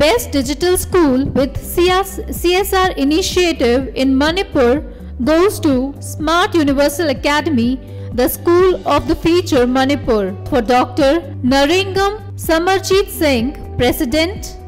Best Digital School with CSR initiative in Manipur goes to Smart Universal Academy, the School of the Future Manipur, for Dr. Narengam Samarjit Singh, President,